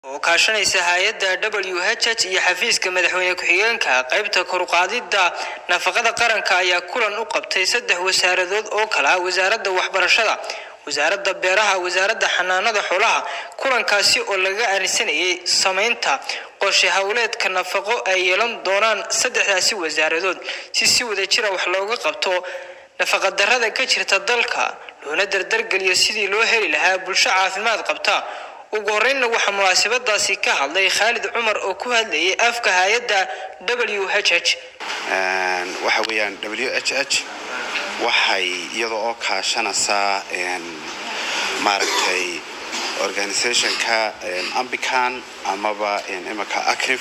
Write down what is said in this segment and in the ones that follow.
وكاشانaysa hay'adda WHH iyo xafiiska madaxweyne ku-xigeenka qaybta kor u qaadida nafaqada qaranka ayaa kulan u qabtay saddex wasaaradood oo kala wasaaradda waxbarashada, wasaaradda beeraha, wasaaradda xanaanada xoolaha. kulankaasi oo laga arinsanayay sameynta qorshe hawleedka nafaqo ay yeelan doonaan saddexdaasi wasaaradood si wadajir ah wax looga qabto nafaqa darrada ka jirta dalka loona dardargeliyo sidii loo heli lahaa bulsho caafimaad qabta. ugu horreynna waxa munaasabadaasi ka hadlay Khalid Umar oo ku hadlayay afka hay'adda WHH. waxa weeyaan WHH waxay iyadoo kaashanaysa maaragtay organization-ka Ambican amaba imaka Akrif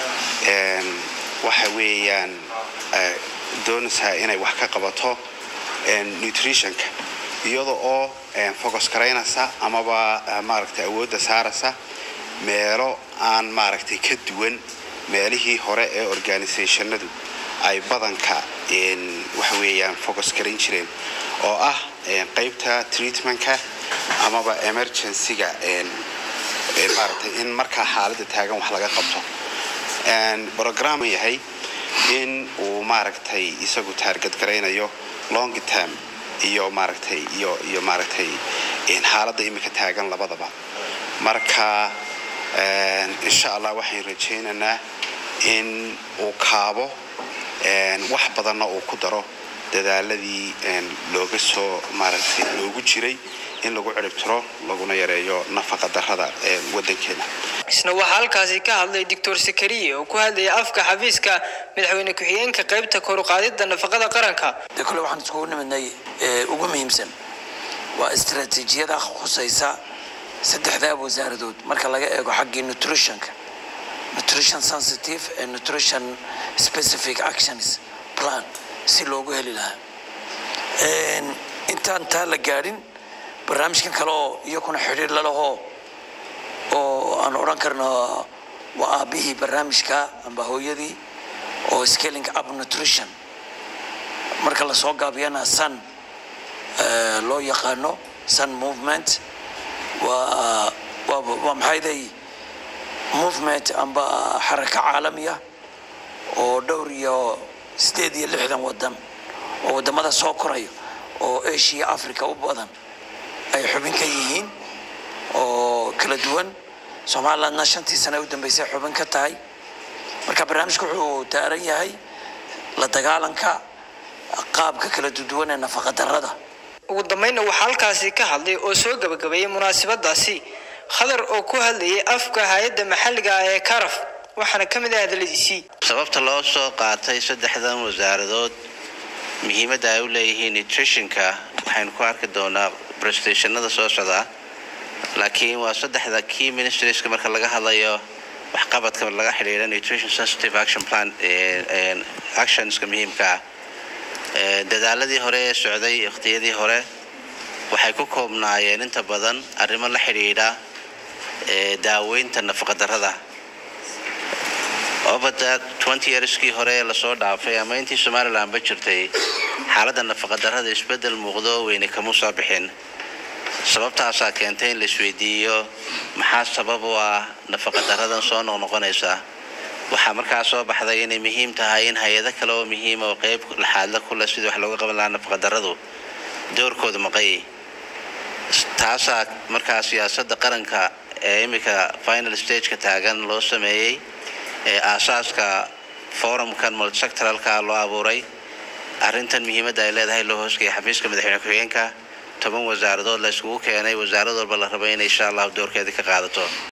waxa weeyaan doonaysa inay wax ka qabato nutrition-ka iyadoo focus kareynaysa amaba maaragtay awoodda saaraysa meelo aan maaragtay ka duwan meelihii hore ee organization-nadu ay badanka waxa weeyaan focus kareyn jireen oo ah qaybta treatment-ka amaba emergency-ga maaragtay in marka xaaladda taagan wax laga qabto program yahay in uu maaragtay isagu target gareynayo long term iyo maaragtay iyo maaragtay xaaladda imika taagan labadaba. marka insha Allah waxaan rajaynaynaa in uu kaabo wax badan oo ku daro dadaaladii looga soo maaragtay loogu jiray in lagu ciribtiro laguna yareeyo nafaqa darrada wadankeena. isna waxa halkaasi ka hadlay Dr. Sakariye oo ku hadlay afka xafiiska madaxweyne ku-xigeenka qaybta kor u qaadida nafaqada qaranka. kale waxaan isku nimadnay ugu muhiimsan waa istiraatiijiyada khusaysa saddexda wasaaradood marka laga eego xagga nutrition sensitive and nutrition specific actions plan si loogu heli lahaa intaan taa la gaarin barnaamijkan kale oo iyaguna xiriir la laho oo aan oran karno waa aabihii barnaamijka amba hooyadii oo scaling up nutrition marka la soo gaabiyana san loo yaqaano sun movement waa maxay movement amba xaraka caalamiya oo dhowr iyo 68 wadan oo wadamada soo korayo oo Asia Africa u badan ay xubin ka yihiin oo kala duwan Soomaaliland shantii sano u dambeysay xubin ka tahay. marka barnaamijku wuxuu taaran yahay la dagaalanka qaabka kala duwan ee nafaqa darrada. ugu dambeynna waxa halkaasi ka hadlay oo soo gabagabeeyay munaasabadaasi khadar oo ku hadlayay afka hay'adda maxalliga ah ee Karaf waxaana kamid ah hadaladiisii sababta loo soo qaatay saddexdan wasaaradood muhiimadda ay u leeyihiin nutrition-ka waxaan ku arki doonaa presentation-nada soo socda laakiin waa saddexda key ministries-ka marka laga hadlayo wax qabadka laga xiriira nutrition sensitive action plan actions-ka muhiimka ah dadaaladii hore ee socday waqtiyadii hore waxay ku koobnaayeen inta badan arrimo la xiriira daaweynta nafaqa darrada over the 20 years-kii hore la soo dhaafay ama intii Soomaaliland ba jirtay xaaladda nafaqa darrada isbedel muuqdo weyn kama soo bixin sababtaas ayaa keentay in la isweydiiyo maxaa sabab u ah nafaqa darrada soo noqonaysa. waxaa markaas soo baxday inay muhiim tahay in hay'ado kale oo muhiim ah oo qayb laxaad kula sidii wax looga qaban lahaa nafaqa darradu doorkooda maqay taas markaas siyaasadda qaranka ee imika final stage-ka taagan loo sameeyay aasaaska forumkan multi-sectoral-ka loo abuuray arrintan muhiimadda ay leedahay loo hoosgeeyay xafiiska madaxweyne ku-xigeenka 10 wasaaradood la isugu keenay wasaarad walba la rabay in insha Allah doorkeeda ka qaadato.